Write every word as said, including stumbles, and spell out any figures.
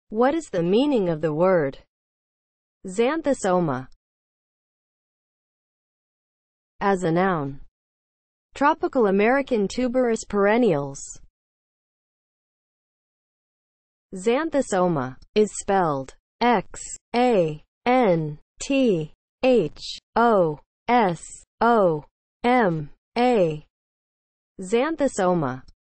What is the meaning of the word xanthosoma as a noun? Tropical American tuberous perennials. Xanthosoma is spelled X A N T H O S O M A. Xanthosoma